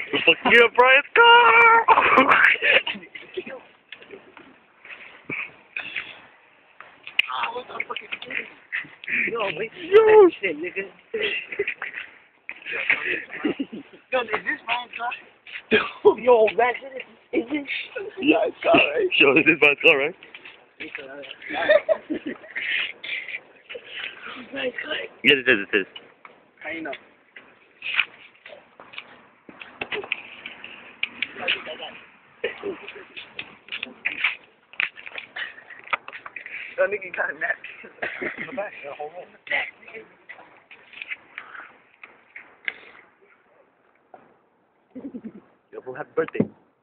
We're fucking up, Bryans. Go! What the fuck is this? Yo, wait. Yo! Shit, nigga. Yo, is this Ryan's car? Yo, man, is this? Yeah, it's car, right? Yo, this is my car, right? Yes, it is, it is. How you know? That nigga got a napkin. In the back, hold on. Yo, bro, happy birthday.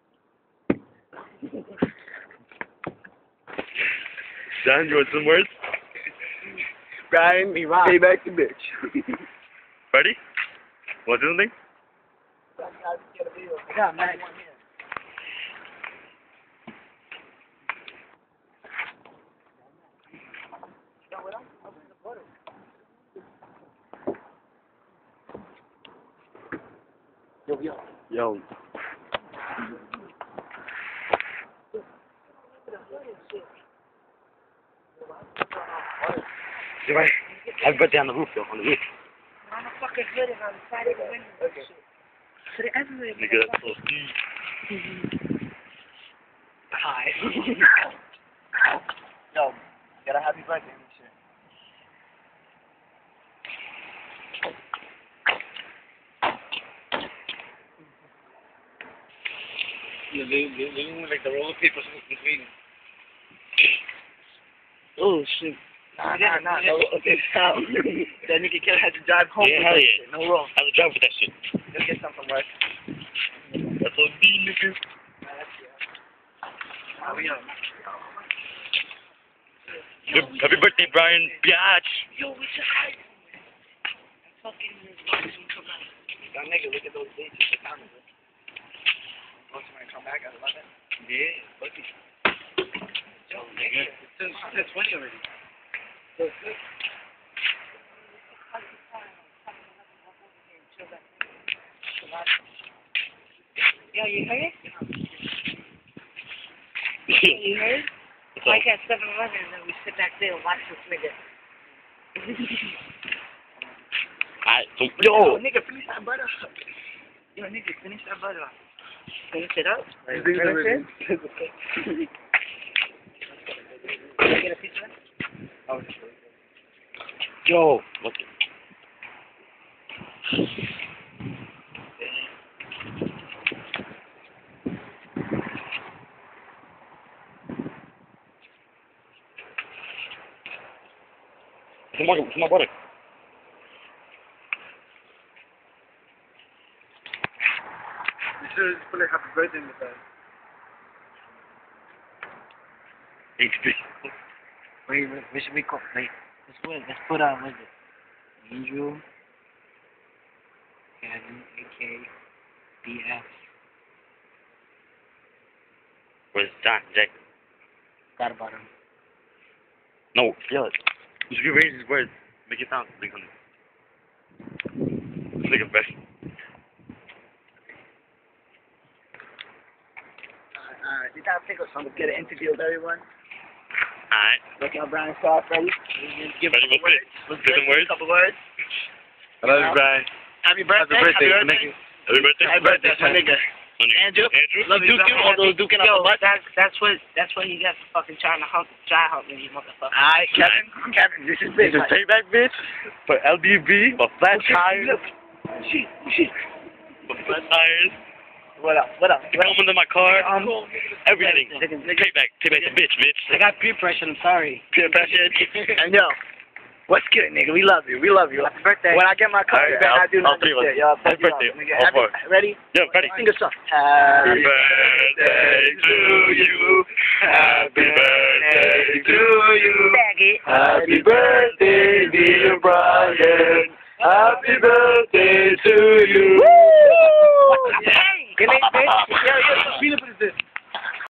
Dan, you want some words? Brian, payback the bitch. Ready? Want to do something? Yeah, man. Yo. Yo. You're right. Happy birthday on the roof, yo, on the roof. I'm a fucking hood and on the side of the window. Okay. So they're everywhere. Nigga, that's so deep. Hi. Yo, got a happy birthday and shit. Yeah, they like the roller paper between. Oh shit. Nah. Okay, stop. That nigga kid had to drive home Yeah, with hell that yeah. shit. No wrong. I have to drive with that shit. Let's get something right. That's so deep, nigga. Happy birthday, Brian. Biatch. Yo, we should hide. Fucking yo, nigga, look at those dates in the camera, bro. Oh, somebody come back at 11? Yeah, fuck it. Yo, nigga. It's 20 already. So it's good. Yo, you heard it? You heard it? Like at 7-Eleven, and then we sit back there and watch this nigga. Alright, so, Yo, nigga, finish that butter up. Yo, nigga, finish that butter up. Finish it up? Finish it? Can I get a piece of it? Oh, yo, look it. Come on, butter. You should just put a happy birthday in the bag. HP. Wait, what should we call? Wait, let's put what is it? Angel, Kevin, AK, BF. Where's John? Jack? Got about him. No, feel it. You should raise his words. Make it sound like something. Make it fresh. Did I think of something? Get an interview with everyone. Alright. Look at Brian's car, ready? Give Ready, some words. let's get some words. A couple words. I love you, Brian. Happy birthday. Happy birthday. Happy birthday. Happy birthday. Happy birthday, my nigga. Andrew. Love you, Duke. All those duking Yo, up the butt. that's what he got for fucking trying to try hump me, you motherfucker. Alright, Kevin, this is big. This is payback, bitch. For LDV, for flat tires. Shit. For flat tires. What up? Coming to my car. Everything. Payback the bitch. I got peer pressure, I'm sorry. Peer pressure. And yo, what's good, nigga? We love you. Happy birthday. When I get my car back, I do I'll nothing do it. shit. Yo, Happy birthday. Ready? Yeah, ready. Sing a song. Happy birthday to you. Happy birthday to you. Happy birthday, dear Brian. Happy birthday to you. Good night, bitch.